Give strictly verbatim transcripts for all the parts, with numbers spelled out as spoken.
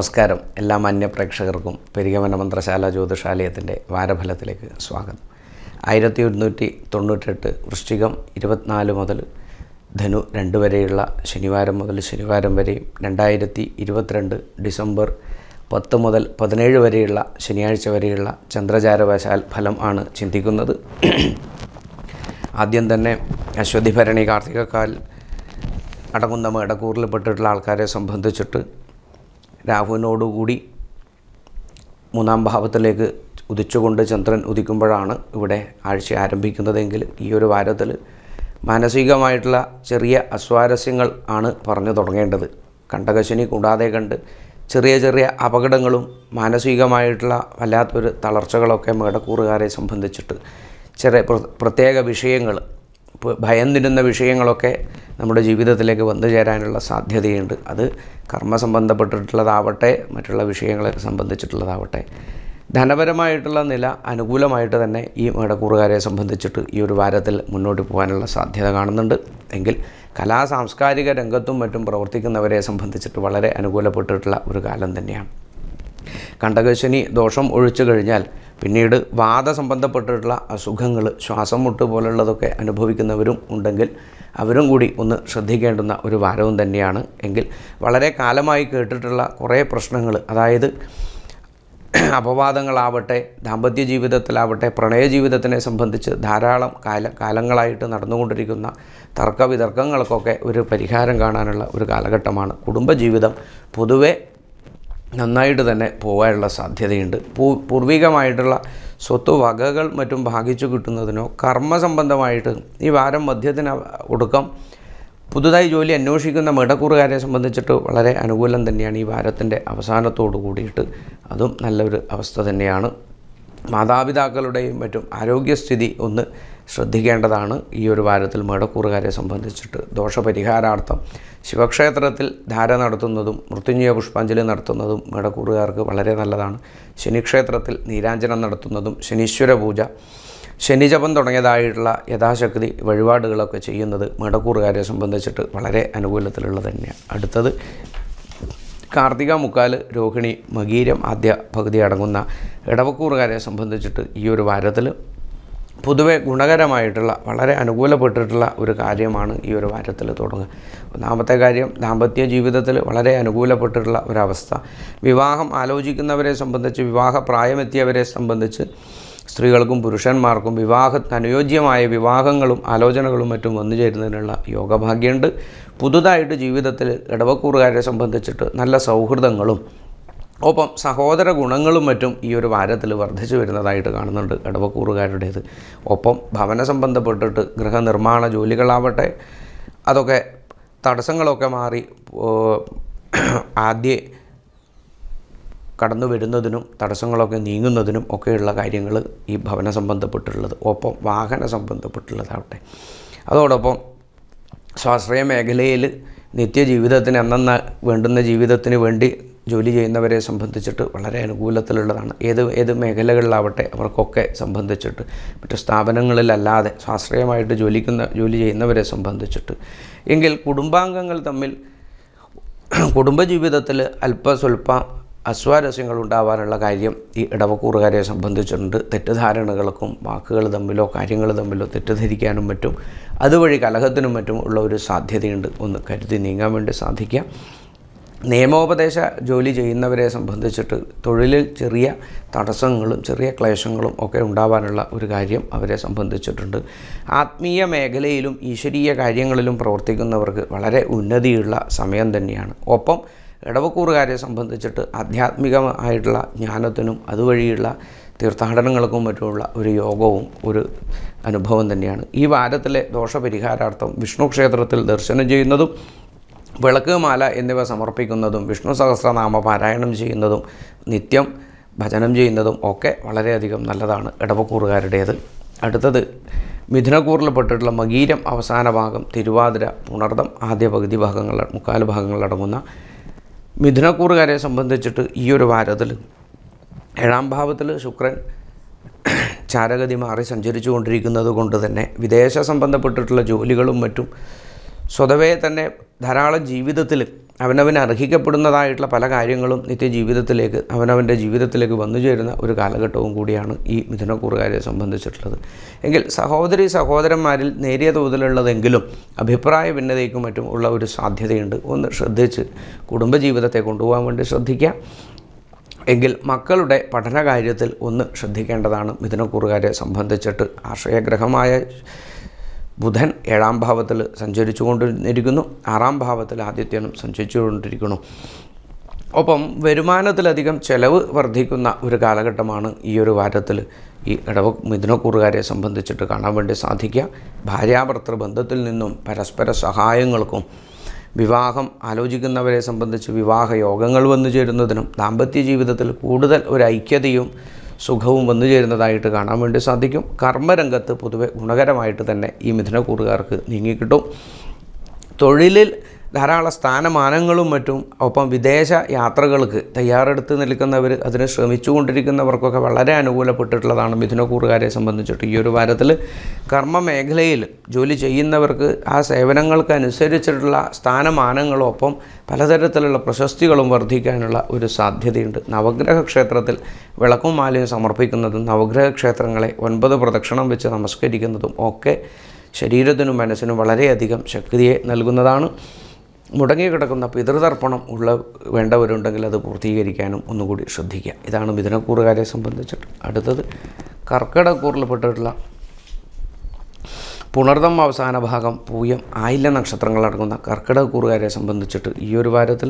നമസ്കാരം. എല്ലാ മാന്യ പ്രേക്ഷകർക്കും പെരികമന മന്ത്രശാല ജ്യോതിഷാലയത്തിൻ്റെ വാരഫലത്തിലേക്ക് സ്വാഗതം. ആയിരത്തി ഒരുന്നൂറ്റി തൊണ്ണൂറ്റെട്ട് വൃശ്ചികം ഇരുപത്തിനാല് മുതൽ ധനു രണ്ട് വരെയുള്ള ശനിവാരം മുതൽ ശനിവാരം വരെയും രണ്ടായിരത്തി ഇരുപത്തിരണ്ട് ഡിസംബർ പത്ത് മുതൽ പതിനേഴ് വരെയുള്ള ശനിയാഴ്ച വരെയുള്ള ചന്ദ്രചാരവശാൽ ഫലം ആണ് ചിന്തിക്കുന്നത്. ആദ്യം തന്നെ അശ്വതി ഭരണി കാർത്തികക്കാൽ അടങ്ങുന്ന മേടക്കൂറിൽപ്പെട്ടിട്ടുള്ള ആൾക്കാരെ സംബന്ധിച്ചിട്ട് രാഹുവിനോടുകൂടി മൂന്നാം ഭാവത്തിലേക്ക് ഉദിച്ചുകൊണ്ട് ചന്ദ്രൻ ഉദിക്കുമ്പോഴാണ് ഇവിടെ ആഴ്ച ആരംഭിക്കുന്നതെങ്കിൽ ഈ ഒരു വാരത്തിൽ മാനസികമായിട്ടുള്ള ചെറിയ അസ്വാരസ്യങ്ങൾ ആണ് പറഞ്ഞു തുടങ്ങേണ്ടത്. കണ്ടകശനി കൂടാതെ കണ്ട് ചെറിയ ചെറിയ അപകടങ്ങളും മാനസികമായിട്ടുള്ള വല്ലാത്തൊരു തളർച്ചകളൊക്കെ മേടക്കൂറുകാരെ സംബന്ധിച്ചിട്ട് ചെറിയ പ്രത്യേക വിഷയങ്ങൾ, ഭയം നിരുന്ന വിഷയങ്ങളൊക്കെ നമ്മുടെ ജീവിതത്തിലേക്ക് വന്നു ചേരാനുള്ള സാധ്യതയുണ്ട്. അത് കർമ്മ സംബന്ധപ്പെട്ടിട്ടുള്ളതാവട്ടെ, മറ്റുള്ള വിഷയങ്ങളെ സംബന്ധിച്ചിട്ടുള്ളതാവട്ടെ. ധനപരമായിട്ടുള്ള നില അനുകൂലമായിട്ട് തന്നെ ഈ മേടക്കൂറുകാരെ സംബന്ധിച്ചിട്ട് ഈ ഒരു വാരത്തിൽ മുന്നോട്ട് പോകാനുള്ള സാധ്യത കാണുന്നുണ്ട്. എങ്കിൽ കലാ സാംസ്കാരിക രംഗത്തും മറ്റും പ്രവർത്തിക്കുന്നവരെ സംബന്ധിച്ചിട്ട് വളരെ അനുകൂലപ്പെട്ടിട്ടുള്ള ഒരു കാലം തന്നെയാണ്. കണ്ടകശനി ദോഷം ഒഴിച്ചു കഴിഞ്ഞാൽ പിന്നീട് വാദ സംബന്ധപ്പെട്ടിട്ടുള്ള അസുഖങ്ങൾ, ശ്വാസം മുട്ട് പോലുള്ളതൊക്കെ അനുഭവിക്കുന്നവരും ഉണ്ടെങ്കിൽ അവരും കൂടി ഒന്ന് ശ്രദ്ധിക്കേണ്ടുന്ന ഒരു വാരവും തന്നെയാണ്. എങ്കിൽ വളരെ കാലമായി കേട്ടിട്ടുള്ള കുറേ പ്രശ്നങ്ങൾ, അതായത് അപവാദങ്ങളാവട്ടെ, ദാമ്പത്യ ജീവിതത്തിലാവട്ടെ, പ്രണയ ജീവിതത്തിനെ സംബന്ധിച്ച് ധാരാളം കാല കാലങ്ങളായിട്ട് നടന്നുകൊണ്ടിരിക്കുന്ന തർക്ക വിതർക്കങ്ങൾക്കൊക്കെ ഒരു പരിഹാരം കാണാനുള്ള ഒരു കാലഘട്ടമാണ്. കുടുംബജീവിതം പൊതുവെ നന്നായിട്ട് തന്നെ പോകാനുള്ള സാധ്യതയുണ്ട്. പൂ പൂർവികമായിട്ടുള്ള സ്വത്ത് വകകൾ മറ്റും ഭാഗിച്ചു കിട്ടുന്നതിനോ കർമ്മ സംബന്ധമായിട്ട് ഈ വാരം മധ്യത്തിന് ഒടുക്കം പുതുതായി ജോലി അന്വേഷിക്കുന്ന മേടക്കൂറുകാരെ സംബന്ധിച്ചിട്ട് വളരെ അനുകൂലം തന്നെയാണ് ഈ വാരത്തിൻ്റെ അവസാനത്തോടു കൂടിയിട്ട്. അതും നല്ലൊരു അവസ്ഥ തന്നെയാണ്. മാതാപിതാക്കളുടെയും മറ്റും ആരോഗ്യസ്ഥിതി ഒന്ന് ശ്രദ്ധിക്കേണ്ടതാണ് ഈ ഒരു വാരത്തിൽ മേടക്കൂറുകാരെ സംബന്ധിച്ചിട്ട്. ദോഷപരിഹാരാർത്ഥം ശിവക്ഷേത്രത്തിൽ ധാര നടത്തുന്നതും മൃത്യുഞ്ജയ പുഷ്പാഞ്ജലി നടത്തുന്നതും മേടക്കൂറുകാർക്ക് വളരെ നല്ലതാണ്. ശനിക്ഷേത്രത്തിൽ നീരാഞ്ജനം നടത്തുന്നതും ശനീശ്വര പൂജ, ശനിജപം തുടങ്ങിയതായിട്ടുള്ള യഥാശക്തി വഴിപാടുകളൊക്കെ ചെയ്യുന്നത് മേടക്കൂറുകാരെ സംബന്ധിച്ചിട്ട് വളരെ അനുകൂലത്തിലുള്ളത് തന്നെയാണ്. അടുത്തത് കാർത്തിക മുക്കാല് രോഹിണി മകീരം ആദ്യ പകുതി അടങ്ങുന്ന ഇടവക്കൂറുകാരെ സംബന്ധിച്ചിട്ട് ഈ ഒരു വാരത്തിൽ പൊതുവെ ഗുണകരമായിട്ടുള്ള വളരെ അനുകൂലപ്പെട്ടിട്ടുള്ള ഒരു കാര്യമാണ് ഈ ഒരു വാരത്തിൽ തുടങ്ങുക. ഒന്നാമത്തെ കാര്യം, ദാമ്പത്യ ജീവിതത്തിൽ വളരെ അനുകൂലപ്പെട്ടിട്ടുള്ള ഒരവസ്ഥ. വിവാഹം ആലോചിക്കുന്നവരെ സംബന്ധിച്ച്, വിവാഹ പ്രായമെത്തിയവരെ സംബന്ധിച്ച് സ്ത്രീകൾക്കും പുരുഷന്മാർക്കും വിവാഹത്തിന് അനുയോജ്യമായ വിവാഹങ്ങളും ആലോചനകളും മറ്റും വന്നു ചേരുന്നതിനുള്ള യോഗഭാഗ്യമുണ്ട്. പുതുതായിട്ട് ജീവിതത്തിൽ ഇടവക്കൂറുകാരെ സംബന്ധിച്ചിട്ട് നല്ല സൗഹൃദങ്ങളും ഒപ്പം സഹോദര ഗുണങ്ങളും മറ്റും ഈ ഒരു വാരത്തിൽ വർദ്ധിച്ചു വരുന്നതായിട്ട് കാണുന്നുണ്ട് ഇടവക്കൂറുകാരുടേത്. ഒപ്പം ഭവന സംബന്ധപ്പെട്ടിട്ട് ഗൃഹനിർമ്മാണ ജോലികളാവട്ടെ, അതൊക്കെ തടസ്സങ്ങളൊക്കെ മാറി ആദ്യ കടന്നു വരുന്നതിനും തടസ്സങ്ങളൊക്കെ നീങ്ങുന്നതിനും ഒക്കെയുള്ള കാര്യങ്ങൾ ഈ ഭവന സംബന്ധപ്പെട്ടുള്ളത്. ഒപ്പം വാഹന സംബന്ധപ്പെട്ടുള്ളതാവട്ടെ. അതോടൊപ്പം സ്വാശ്രയ മേഖലയിൽ നിത്യജീവിതത്തിന് അന്നന്ന വേണ്ടുന്ന ജീവിതത്തിന് വേണ്ടി ജോലി ചെയ്യുന്നവരെ സംബന്ധിച്ചിട്ട് വളരെ അനുകൂലത്തിലുള്ളതാണ്. ഏത് ഏത് മേഖലകളിലാവട്ടെ അവർക്കൊക്കെ സംബന്ധിച്ചിട്ട്, മറ്റു സ്ഥാപനങ്ങളിലല്ലാതെ സ്വാശ്രയമായിട്ട് ജോലിക്കുന്ന ജോലി ചെയ്യുന്നവരെ സംബന്ധിച്ചിട്ട്. എങ്കിൽ കുടുംബാംഗങ്ങൾ തമ്മിൽ കുടുംബജീവിതത്തിൽ അല്പസ്വല്പ അസ്വാരസ്യങ്ങൾ ഉണ്ടാവാനുള്ള കാര്യം ഈ ഇടവക്കൂറുകാരെ സംബന്ധിച്ചിട്ടുണ്ട്. തെറ്റിദ്ധാരണകൾക്കും വാക്കുകൾ തമ്മിലോ കാര്യങ്ങൾ തമ്മിലോ തെറ്റിദ്ധരിക്കാനും മറ്റും അതുവഴി കലഹത്തിനും മറ്റും ഉള്ള ഒരു സാധ്യതയുണ്ട്. ഒന്ന് കരുതി നീങ്ങാൻ വേണ്ടി സാധിക്കുക. നിയമോപദേശ ജോലി ചെയ്യുന്നവരെ സംബന്ധിച്ചിട്ട് തൊഴിലിൽ ചെറിയ തടസ്സങ്ങളും ചെറിയ ക്ലേശങ്ങളും ഒക്കെ ഉണ്ടാവാനുള്ള ഒരു കാര്യം അവരെ സംബന്ധിച്ചിട്ടുണ്ട്. ആത്മീയ മേഖലയിലും ഈശ്വരീയ കാര്യങ്ങളിലും പ്രവർത്തിക്കുന്നവർക്ക് വളരെ ഉന്നതിയുള്ള സമയം തന്നെയാണ്. ഒപ്പം ഇടവക്കൂറുകാരെ സംബന്ധിച്ചിട്ട് ആധ്യാത്മികമായിട്ടുള്ള ജ്ഞാനത്തിനും അതുവഴിയുള്ള തീർത്ഥാടനങ്ങൾക്കും മറ്റുമുള്ള ഒരു യോഗവും ഒരു അനുഭവം തന്നെയാണ്. ഈ വാരത്തിലെ ദോഷപരിഹാരാർത്ഥം വിഷ്ണു ക്ഷേത്രത്തിൽ ദർശനം ചെയ്യുന്നതും വിളക്ക് മാല എന്നിവ സമർപ്പിക്കുന്നതും വിഷ്ണു സഹസ്രനാമ പാരായണം ചെയ്യുന്നതും നിത്യം ഭജനം ചെയ്യുന്നതും ഒക്കെ വളരെയധികം നല്ലതാണ് ഇടവക്കൂറുകാരുടേത്. അടുത്തത് മിഥുനക്കൂറിൽപ്പെട്ടിട്ടുള്ള മകീരം അവസാന ഭാഗം, തിരുവാതിര, പുണർദം ആദ്യ പകുതി ഭാഗങ്ങൾ മുക്കാല് ഭാഗങ്ങളടങ്ങുന്ന മിഥുനക്കൂറുകാരെ സംബന്ധിച്ചിട്ട് ഈ ഒരു വാരത്തിൽ ഏഴാം ഭാവത്തിൽ ശുക്രൻ ചാരഗതി മാറി സഞ്ചരിച്ചു കൊണ്ടിരിക്കുന്നത് കൊണ്ട് തന്നെ വിദേശ സംബന്ധപ്പെട്ടിട്ടുള്ള ജോലികളും മറ്റും സ്വതവേ തന്നെ ധാരാളം ജീവിതത്തിൽ അവനവന് അർഹിക്കപ്പെടുന്നതായിട്ടുള്ള പല കാര്യങ്ങളും നിത്യജീവിതത്തിലേക്ക് അവനവൻ്റെ ജീവിതത്തിലേക്ക് വന്നു ചേരുന്ന ഒരു കാലഘട്ടവും കൂടിയാണ് ഈ മിഥുനക്കൂറുകാരെ സംബന്ധിച്ചിട്ടുള്ളത്. എങ്കിൽ സഹോദരി സഹോദരന്മാരിൽ നേരിയ തോതിലുള്ളതെങ്കിലും അഭിപ്രായ ഭിന്നതയ്ക്കും മറ്റും ഉള്ള ഒരു സാധ്യതയുണ്ട്. ഒന്ന് ശ്രദ്ധിച്ച് കുടുംബജീവിതത്തെ കൊണ്ടുപോകാൻ വേണ്ടി ശ്രദ്ധിക്കുക. എങ്കിൽ മക്കളുടെ പഠന കാര്യത്തിൽ ഒന്ന് ശ്രദ്ധിക്കേണ്ടതാണ്. മിഥുനക്കൂറുകാരെ സംബന്ധിച്ചിട്ട് ആശ്രയഗ്രഹമായ ബുധൻ ഏഴാം ഭാവത്തിൽ സഞ്ചരിച്ചു കൊണ്ടിരിക്കുന്നു. ആറാം ഭാവത്തിൽ ആദിത്യനും സഞ്ചരിച്ചു കൊണ്ടിരിക്കുന്നു. ഒപ്പം വരുമാനത്തിലധികം ചെലവ് വർദ്ധിക്കുന്ന ഒരു കാലഘട്ടമാണ് ഈ ഒരു വാരത്തിൽ ഈ ഇടവ മിഥുനക്കൂറുകാരെ സംബന്ധിച്ചിട്ട് കാണാൻ വേണ്ടി സാധിക്കുക. ഭാര്യാഭർത്തൃ ബന്ധത്തിൽ നിന്നും പരസ്പര സഹായങ്ങൾക്കും വിവാഹം ആലോചിക്കുന്നവരെ സംബന്ധിച്ച് വിവാഹ യോഗങ്ങൾ വന്നു ചേരുന്നതിനും ദാമ്പത്യ ജീവിതത്തിൽ കൂടുതൽ ഒരു ഐക്യതയും സുഖവും വന്നു ചേരുന്നതായിട്ട് കാണാൻ വേണ്ടി സാധിക്കും. കർമ്മരംഗത്ത് പൊതുവെ ഗുണകരമായിട്ട് തന്നെ ഈ മിഥുനക്കൂറുകാർക്ക് നീങ്ങിക്കിട്ടും. തൊഴിലിൽ ധാരാളം സ്ഥാനമാനങ്ങളും മറ്റും ഒപ്പം വിദേശ യാത്രകൾക്ക് തയ്യാറെടുത്ത് നിൽക്കുന്നവർ അതിന് ശ്രമിച്ചുകൊണ്ടിരിക്കുന്നവർക്കൊക്കെ വളരെ അനുകൂലപ്പെട്ടിട്ടുള്ളതാണ് മിഥുനക്കൂറുകാരെ സംബന്ധിച്ചിട്ട്. ഈ ഒരു വാരത്തിൽ കർമ്മ മേഖലയിൽ ജോലി ചെയ്യുന്നവർക്ക് ആ സേവനങ്ങൾക്കനുസരിച്ചിട്ടുള്ള സ്ഥാനമാനങ്ങളും ഒപ്പം പലതരത്തിലുള്ള പ്രശസ്തികളും വർദ്ധിക്കാനുള്ള ഒരു സാധ്യതയുണ്ട്. നവഗ്രഹ ക്ഷേത്രത്തിൽ വിളക്കും മാലയും സമർപ്പിക്കുന്നതും നവഗ്രഹ ക്ഷേത്രങ്ങളെ ഒൻപത് പ്രദക്ഷിണം വെച്ച് നമസ്കരിക്കുന്നതും ഒക്കെ ശരീരത്തിനും മനസ്സിനും വളരെയധികം ശക്തിയെ നൽകുന്നതാണ്. മുടങ്ങിക്കിടക്കുന്ന പിതൃതർപ്പണം ഉള്ള വേണ്ടവരുണ്ടെങ്കിൽ അത് പൂർത്തീകരിക്കാനും ഒന്നുകൂടി ശ്രദ്ധിക്കുക. ഇതാണ് മിഥുനക്കൂറുകാരെ സംബന്ധിച്ചിട്ട്. അടുത്തത് കർക്കിടകക്കൂറിൽപ്പെട്ടിട്ടുള്ള പുണർദം അവസാന ഭാഗം പൂയം ആയില്യ നക്ഷത്രങ്ങളടങ്ങുന്ന കർക്കിടകക്കൂറുകാരെ സംബന്ധിച്ചിട്ട് ഈ ഒരു വാരത്തിൽ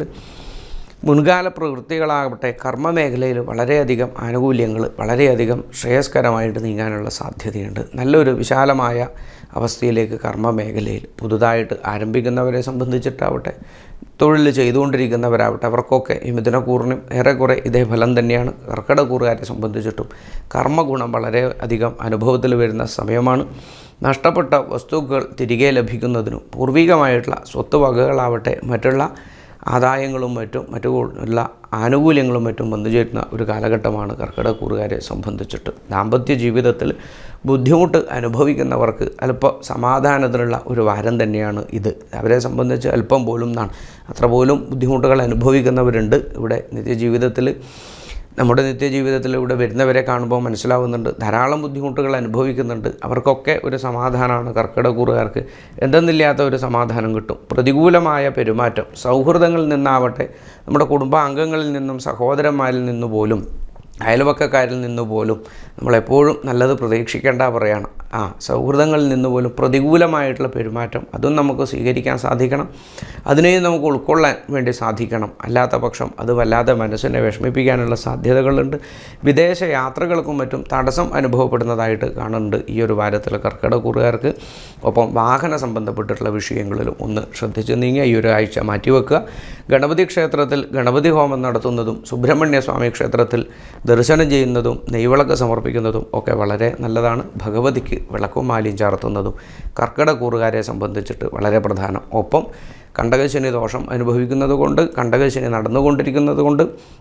മുൻകാല പ്രവൃത്തികളാകട്ടെ കർമ്മമേഖലയിൽ വളരെയധികം ആനുകൂല്യങ്ങൾ വളരെയധികം ശ്രേയസ്കരമായിട്ട് നീങ്ങാനുള്ള സാധ്യതയുണ്ട്. നല്ലൊരു വിശാലമായ അവസ്ഥയിലേക്ക് കർമ്മ മേഖലയിൽ പുതുതായിട്ട് ആരംഭിക്കുന്നവരെ സംബന്ധിച്ചിട്ടാവട്ടെ തൊഴിൽ ചെയ്തുകൊണ്ടിരിക്കുന്നവരാവട്ടെ അവർക്കൊക്കെ ഈ മിഥുനക്കൂറിനും ഏറെക്കുറെ ഇതേ ഫലം തന്നെയാണ്. കർക്കിടകക്കൂറുകാരെ സംബന്ധിച്ചിട്ടും കർമ്മഗുണം വളരെ അധികം അനുഭവത്തിൽ വരുന്ന സമയമാണ്. നഷ്ടപ്പെട്ട വസ്തുക്കൾ തിരികെ ലഭിക്കുന്നതിനും പൂർവികമായിട്ടുള്ള സ്വത്ത് വകകളാവട്ടെ മറ്റുള്ള ആദായങ്ങളും മറ്റും മറ്റു ഉള്ള ആനുകൂല്യങ്ങളും മറ്റും വന്നു ചേരുന്ന ഒരു കാലഘട്ടമാണ് കർക്കിടകക്കൂറുകാരെ സംബന്ധിച്ചിട്ട്. ദാമ്പത്യ ജീവിതത്തിൽ ബുദ്ധിമുട്ട് അനുഭവിക്കുന്നവർക്ക് അല്പം സമാധാനത്തിനുള്ള ഒരു വാരം തന്നെയാണ് ഇത്. അവരെ സംബന്ധിച്ച് അല്പം പോലും എന്നാണ് അത്ര പോലും ബുദ്ധിമുട്ടുകൾ അനുഭവിക്കുന്നവരുണ്ട്. ഇവിടെ നിത്യജീവിതത്തിൽ നമ്മുടെ നിത്യജീവിതത്തിലൂടെ വരുന്നവരെ കാണുമ്പോൾ മനസ്സിലാവുന്നുണ്ട് ധാരാളം ബുദ്ധിമുട്ടുകൾ അനുഭവിക്കുന്നുണ്ട്. അവർക്കൊക്കെ ഒരു സമാധാനമാണ് കർക്കിടകക്കൂറുകാർക്ക് എന്തെന്നില്ലാത്ത ഒരു സമാധാനം കിട്ടും. പ്രതികൂലമായ പെരുമാറ്റം സൗഹൃദങ്ങളിൽ നിന്നാവട്ടെ നമ്മുടെ കുടുംബാംഗങ്ങളിൽ നിന്നും സഹോദരന്മാരിൽ നിന്നു പോലും അയൽവക്കക്കാരിൽ നിന്ന് പോലും നമ്മളെപ്പോഴും നല്ലത് പ്രതീക്ഷിക്കേണ്ട പറയണം. ആ സൗഹൃദങ്ങളിൽ നിന്ന് പോലും പ്രതികൂലമായിട്ടുള്ള പെരുമാറ്റം അതും നമുക്ക് സ്വീകരിക്കാൻ സാധിക്കണം. അതിനെയും നമുക്ക് ഉൾക്കൊള്ളാൻ വേണ്ടി സാധിക്കണം. അല്ലാത്ത പക്ഷം അത് വല്ലാതെ മനസ്സിനെ വിഷമിപ്പിക്കാനുള്ള സാധ്യതകളുണ്ട്. വിദേശ യാത്രകൾക്കും മറ്റും തടസ്സം അനുഭവപ്പെടുന്നതായിട്ട് കാണുന്നുണ്ട് ഈ ഒരു വാരത്തിൽ കർക്കിടകക്കൂറുകാർക്ക്. ഒപ്പം വാഹന സംബന്ധപ്പെട്ടിട്ടുള്ള വിഷയങ്ങളിലും ഒന്ന് ശ്രദ്ധിച്ച് നീങ്ങിയ ഈ ഒരു ആഴ്ച മാറ്റിവെക്കുക. ഗണപതി ക്ഷേത്രത്തിൽ ഗണപതി ഹോമം നടത്തുന്നതും സുബ്രഹ്മണ്യ സ്വാമി ക്ഷേത്രത്തിൽ ദർശനം ചെയ്യുന്നതും നെയ്വിളക്ക് സമർപ്പിക്കുന്നതും ഒക്കെ വളരെ നല്ലതാണ്. ഭഗവതിക്ക് വിളക്കും മാലിയും ചാർത്തുന്നതും കർക്കിടകക്കൂറുകാരെ സംബന്ധിച്ചിട്ട് വളരെ പ്രധാനം. ഒപ്പം കണ്ടകശനി ദോഷം അനുഭവിക്കുന്നത് കൊണ്ട് കണ്ടകശനി നടന്നുകൊണ്ടിരിക്കുന്നത് കൊണ്ട്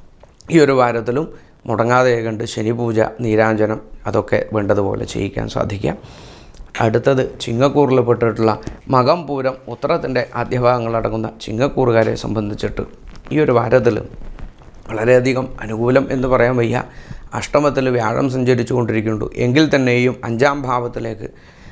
ഈ ഒരു വാരത്തിലും മുടങ്ങാതെ കണ്ട് ശനി പൂജ നീരാഞ്ജനം അതൊക്കെ വേണ്ടതുപോലെ ചെയ്യിക്കാൻ സാധിക്കാം. അടുത്തത് ചിങ്ങക്കൂറിൽപ്പെട്ടിട്ടുള്ള മകം പൂരം ഉത്തരത്തിൻ്റെ ആദ്യഭാഗങ്ങളടങ്ങുന്ന ചിങ്ങക്കൂറുകാരെ സംബന്ധിച്ചിട്ട് ഈ ഒരു വാരത്തിൽ വളരെയധികം അനുകൂലം എന്ന് പറയാൻ വയ്യ. അഷ്ടമത്തിൽ വ്യാഴം സഞ്ചരിച്ചു കൊണ്ടിരിക്കുന്നുണ്ട്. എങ്കിൽ തന്നെയും അഞ്ചാം ഭാവത്തിലേക്ക്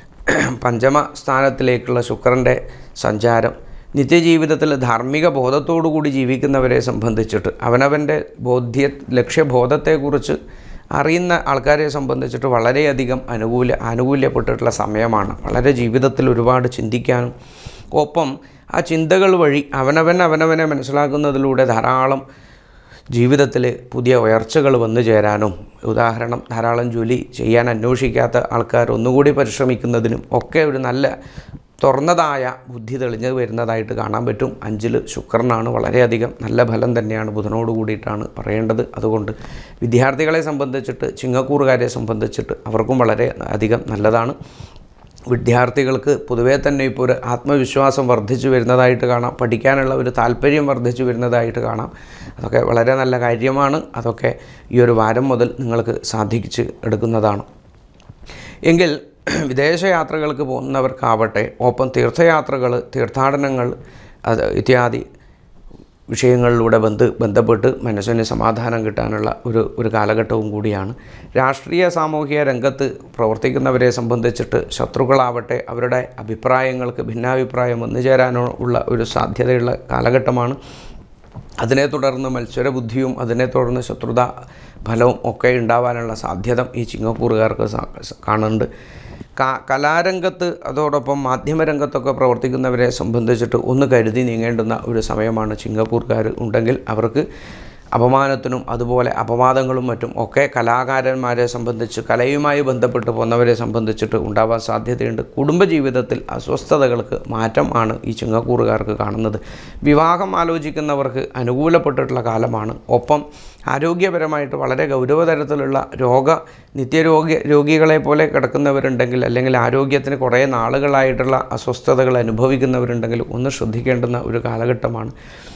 പഞ്ചമ സ്ഥാനത്തിലേക്കുള്ള ശുക്രൻ്റെ സഞ്ചാരം നിത്യജീവിതത്തിൽ ധാർമ്മിക ബോധത്തോടു കൂടി ജീവിക്കുന്നവരെ സംബന്ധിച്ചിട്ട് അവനവൻ്റെ ബോധ്യ ലക്ഷ്യബോധത്തെക്കുറിച്ച് അറിയുന്ന ആൾക്കാരെ സംബന്ധിച്ചിട്ട് വളരെയധികം അനുകൂല ആനുകൂല്യപ്പെട്ടിട്ടുള്ള സമയമാണ്. വളരെ ജീവിതത്തിൽ ഒരുപാട് ചിന്തിക്കാനും ഒപ്പം ആ ചിന്തകൾ വഴി അവനവൻ അവനവനെ മനസ്സിലാക്കുന്നതിലൂടെ ധാരാളം ജീവിതത്തിൽ പുതിയ ഉയർച്ചകൾ വന്നു ചേരാനും ഉദാഹരണം ധാരാളം ജോലി ചെയ്യാൻ അന്വേഷിക്കാത്ത ആൾക്കാർ ഒന്നുകൂടി പരിശ്രമിക്കുന്നതിനും ഒക്കെ ഒരു നല്ല തുറന്നതായ ബുദ്ധി തെളിഞ്ഞ് വരുന്നതായിട്ട് കാണാൻ പറ്റും. അഞ്ചിൽ ശുക്രനാണ്. വളരെയധികം നല്ല ഫലം തന്നെയാണ് ബുധനോട് കൂടിയിട്ടാണ് പറയേണ്ടത്. അതുകൊണ്ട് വിദ്യാർത്ഥികളെ സംബന്ധിച്ചിട്ട് ചിങ്ങക്കൂറുകാരെ സംബന്ധിച്ചിട്ട് അവർക്കും വളരെ അധികം നല്ലതാണ്. വിദ്യാർത്ഥികൾക്ക് പൊതുവേ തന്നെ ഇപ്പോൾ ഒരു ആത്മവിശ്വാസം വർദ്ധിച്ചു വരുന്നതായിട്ട് കാണാം. പഠിക്കാനുള്ള ഒരു താല്പര്യം വർദ്ധിച്ചു വരുന്നതായിട്ട് കാണാം. അതൊക്കെ വളരെ നല്ല കാര്യമാണ്. അതൊക്കെ ഈ ഒരു വാരം മുതൽ നിങ്ങൾക്ക് സാധിച്ച് എടുക്കുന്നതാണ്. എങ്കിൽ വിദേശയാത്രകൾക്ക് പോകുന്നവർക്കാവട്ടെ ഒപ്പം തീർത്ഥയാത്രകൾ, തീർത്ഥാടനങ്ങൾ അത് ഇത്യാദി വിഷയങ്ങളിലൂടെ ബന്ധ ബന്ധപ്പെട്ട് മനസ്സിന് സമാധാനം കിട്ടാനുള്ള ഒരു ഒരു കാലഘട്ടവും കൂടിയാണ്. രാഷ്ട്രീയ സാമൂഹിക രംഗത്ത് പ്രവർത്തിക്കുന്നവരെ സംബന്ധിച്ചിട്ട് ശത്രുക്കളാവട്ടെ അവരുടെ അഭിപ്രായങ്ങൾക്ക് ഭിന്നാഭിപ്രായം വന്നുചേരാനോ ഉള്ള ഒരു സാധ്യതയുള്ള കാലഘട്ടമാണ്. അതിനെ തുടർന്ന് മത്സരബുദ്ധിയും അതിനെ തുടർന്ന് ശത്രുത ഫലവും ഒക്കെ ഉണ്ടാവാനുള്ള സാധ്യത ഈ ചിങ്ങക്കൂറുകാർക്ക് കാണുന്നുണ്ട്. കലാരംഗത്ത് അതോടൊപ്പം മാധ്യമരംഗത്തൊക്കെ പ്രവർത്തിക്കുന്നവരെ സംബന്ധിച്ചിട്ട് ഒന്ന് കരുതി നീങ്ങേണ്ടുന്ന ഒരു സമയമാണ് ചിങ്ങക്കൂറുകാർ ഉണ്ടെങ്കിൽ അവർക്ക് അപമാനത്തിനും അതുപോലെ അപവാദങ്ങളും മറ്റും ഒക്കെ കലാകാരന്മാരെ സംബന്ധിച്ച് കലയുമായി ബന്ധപ്പെട്ട് പോകുന്നവരെ സംബന്ധിച്ചിട്ട് ഉണ്ടാവാൻ സാധ്യതയുണ്ട്. കുടുംബജീവിതത്തിൽ അസ്വസ്ഥതകൾക്ക് മാറ്റം ആണ് ഈ ചിങ്ങക്കൂറുകാർക്ക് കാണുന്നത്. വിവാഹം ആലോചിക്കുന്നവർക്ക് അനുകൂലപ്പെട്ടിട്ടുള്ള കാലമാണ്. ഒപ്പം ആരോഗ്യപരമായിട്ട് വളരെ ഗൗരവതരത്തിലുള്ള രോഗ നിത്യരോഗി രോഗികളെ പോലെ കിടക്കുന്നവരുണ്ടെങ്കിൽ അല്ലെങ്കിൽ ആരോഗ്യത്തിന് കുറേ നാളുകളായിട്ടുള്ള അസ്വസ്ഥതകൾ അനുഭവിക്കുന്നവരുണ്ടെങ്കിൽ ഒന്ന് ശ്രദ്ധിക്കേണ്ടുന്ന ഒരു കാലഘട്ടമാണ്.